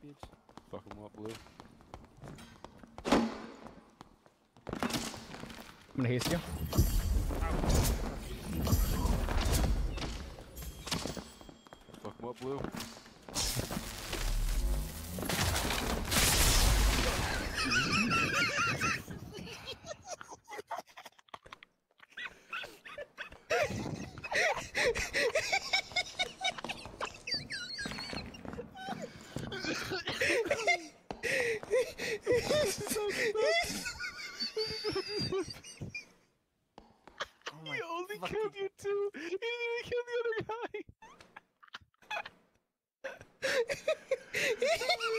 bitch. Fuck him up, Blue. I'm gonna haste you. Fuck him up, Blue. Oh my He only fucking- killed you two. He didn't even kill the other guy.